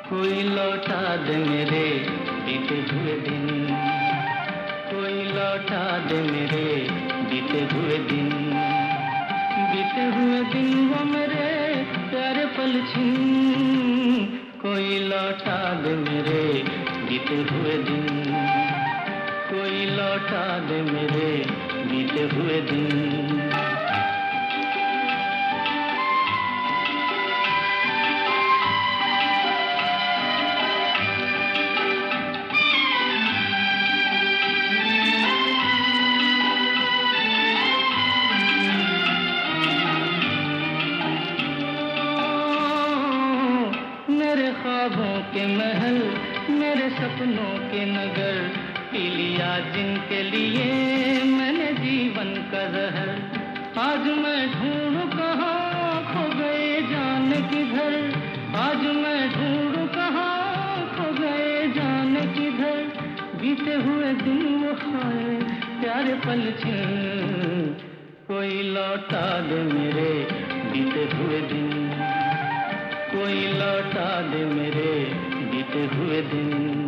कोई लौटा दे मेरे बीते हुए दिन, कोई लौटा दे मेरे बीते हुए दिन, बीते हुए दिन वो मेरे प्यारे पल छीन। कोई लौटा दे मेरे बीते हुए दिन, कोई लौटा दे मेरे बीते हुए दिन। मेरे ख्वाबों के महल, मेरे सपनों के नगर, पी लिया जिनके लिए मैंने जीवन का जहर। आज मैं ढूंढूं कहाँ खो गए जाने किधर, आज मैं ढूंढूं कहाँ खो गए जाने किधर। बीते हुए दिन वो खाए प्यारे पल छिन। कोई लौटा दे मेरे बीते हुए दिन, कोई लौटा दे मेरे बीते हुए दिन।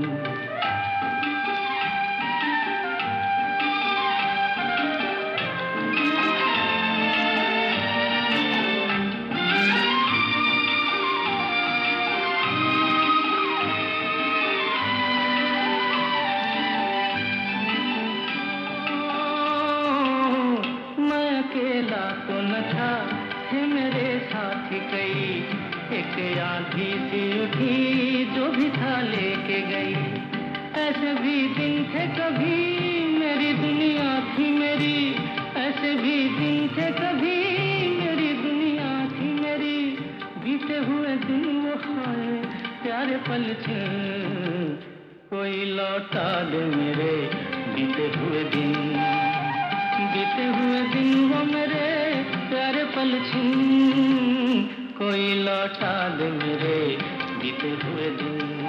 मैं अकेला तो न था, थे मेरे साथी कई। एक आंधी सी उठी जो भी था लेके गई। ऐसे भी दिन थे कभी मेरी दुनिया थी मेरी, ऐसे भी दिन थे कभी मेरी दुनिया थी मेरी। बीते हुए दिन वो खाए प्यारे पल छिन। कोई लौटा दे मेरे बीते हुए दिन, बीते हुए दिन वो मेरे प्यारे पल छिन। कोई लौटा दे मेरे बीते हुए दिन।